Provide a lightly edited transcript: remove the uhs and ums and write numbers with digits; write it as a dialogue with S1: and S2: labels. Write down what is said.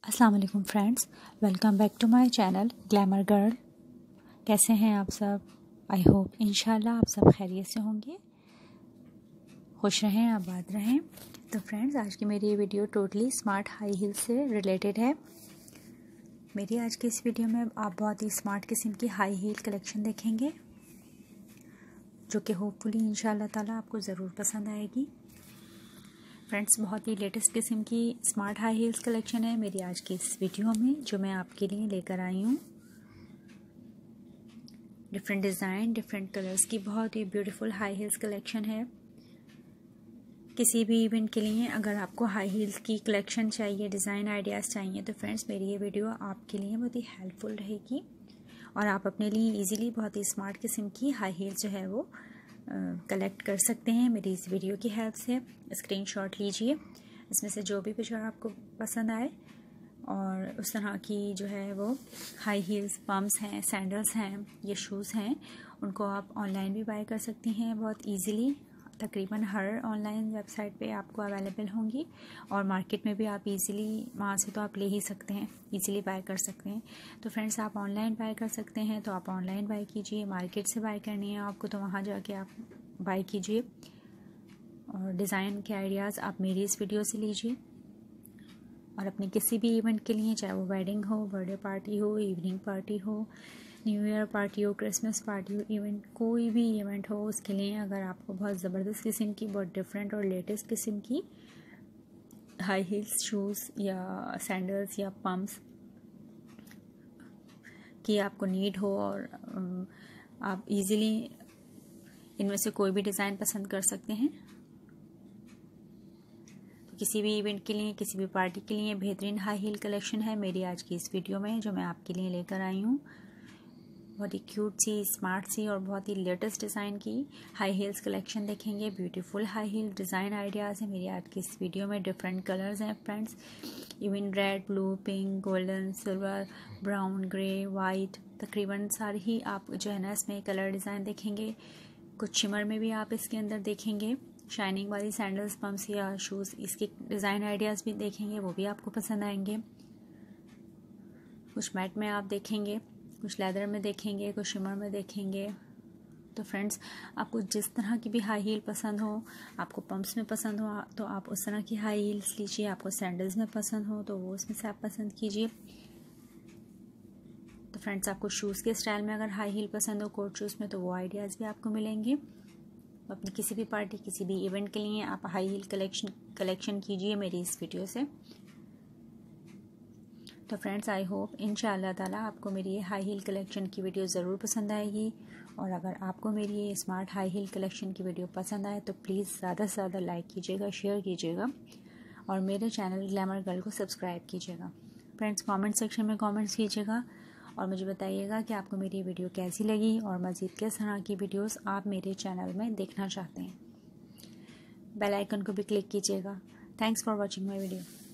S1: अस्सलाम वालेकुम friends, welcome back to my channel glamour girl. कैसे हैं आप सब? आई होप इंशाल्लाह आप सब खैरियत से होंगे, खुश रहें, आबाद रहें। तो फ्रेंड्स, आज की मेरी ये video totally smart high heel से रिलेटेड है। मेरी आज की इस वीडियो में आप बहुत ही स्मार्ट किस्म की हाई हील कलेक्शन देखेंगे, जो कि होपफुली इंशाल्लाह ताला आपको ज़रूर पसंद आएगी। फ्रेंड्स, बहुत ही लेटेस्ट किस्म की स्मार्ट हाई हील्स कलेक्शन है मेरी आज की इस वीडियो में, जो मैं आपके लिए लेकर आई हूँ। डिफरेंट डिज़ाइन, डिफरेंट कलर्स की बहुत ही ब्यूटीफुल हाई हील्स कलेक्शन है। किसी भी इवेंट के लिए अगर आपको हाई हील्स की कलेक्शन चाहिए, डिज़ाइन आइडियाज़ चाहिए, तो फ्रेंड्स मेरी ये वीडियो आपके लिए बहुत ही हेल्पफुल रहेगी और आप अपने लिए ईजिली बहुत ही स्मार्ट किस्म की हाई हील्स जो है वो कलेक्ट कर सकते हैं मेरी इस वीडियो की हेल्प से। स्क्रीनशॉट लीजिए, इसमें से जो भी पिक्चर आपको पसंद आए और उस तरह की जो है वो हाई हील्स, पम्प्स हैं, सैंडल्स हैं या शूज़ हैं, उनको आप ऑनलाइन भी बाय कर सकती हैं बहुत इजीली। तकरीबन हर ऑनलाइन वेबसाइट पे आपको अवेलेबल होंगी और मार्केट में भी आप इजीली वहाँ से तो आप ले ही सकते हैं, इजीली बाय कर सकते हैं। तो फ्रेंड्स, आप ऑनलाइन बाय कर सकते हैं तो आप ऑनलाइन बाय कीजिए। मार्केट से बाय करनी है आपको तो वहाँ जाके आप बाय कीजिए। और डिज़ाइन के आइडियाज़ आप मेरी इस वीडियो से लीजिए और अपने किसी भी इवेंट के लिए, चाहे वो वेडिंग हो, बर्थडे पार्टी हो, इवनिंग पार्टी हो, न्यू ईयर पार्टी हो, क्रिसमस पार्टी हो, इवेंट कोई भी इवेंट हो, उसके लिए अगर आपको बहुत ज़बरदस्त किस्म की, बहुत डिफरेंट और लेटेस्ट किस्म की हाई हील्स, शूज़ या सैंडल्स या पम्प्स की आपको नीड हो और आप इजीली इनमें से कोई भी डिज़ाइन पसंद कर सकते हैं, तो किसी भी इवेंट के लिए, किसी भी पार्टी के लिए बेहतरीन हाई हील कलेक्शन है मेरी आज की इस वीडियो में, जो मैं आपके लिए लेकर आई हूँ। बहुत ही क्यूट सी, स्मार्ट सी और बहुत ही लेटेस्ट डिज़ाइन की हाई हील्स कलेक्शन देखेंगे। Beautiful high heel design ideas है मेरी आज की इस वीडियो में। डिफरेंट कलर्स हैं friends, even red, blue, pink, golden, silver, brown, grey, white, तकरीबन सारी ही आप जो है ना इसमें कलर डिज़ाइन देखेंगे। कुछ शिमर में भी आप इसके अंदर देखेंगे, शाइनिंग वाली सैंडल्स, पम्प्स या शूज़, इसके डिज़ाइन आइडियाज़ भी देखेंगे, वो भी आपको पसंद आएंगे। कुछ मैट में आप देखेंगे, कुछ लेदर में देखेंगे, कुछ शिमर में देखेंगे। तो फ्रेंड्स, आपको जिस तरह की भी हाई हील पसंद हो, आपको पम्प्स में पसंद हो तो आप उस तरह की हाई हील्स लीजिए, आपको सैंडल्स में पसंद हो तो वो उसमें से आप पसंद कीजिए। तो फ्रेंड्स, आपको शूज़ के स्टाइल में अगर हाई हील पसंद हो, कोट शूज़ में, तो वो आइडियाज़ भी आपको मिलेंगे। अपनी किसी भी पार्टी, किसी भी इवेंट के लिए आप हाई हील कलेक्शन कीजिए मेरी इस वीडियो से। तो फ्रेंड्स, आई होप इंशाअल्लाह ताला आपको मेरी ये हाई हील कलेक्शन की वीडियो ज़रूर पसंद आएगी। और अगर आपको मेरी ये स्मार्ट हाई हील कलेक्शन की वीडियो पसंद आए तो प्लीज़ ज़्यादा से ज़्यादा लाइक कीजिएगा, शेयर कीजिएगा और मेरे चैनल ग्लैमर गर्ल को सब्सक्राइब कीजिएगा। फ्रेंड्स, कमेंट सेक्शन में कमेंट्स कीजिएगा और मुझे बताइएगा कि आपको मेरी वीडियो कैसी लगी और मज़ीद किस तरह की वीडियोस आप मेरे चैनल में देखना चाहते हैं। बेल आइकन को भी क्लिक कीजिएगा। Thanks for watching my video.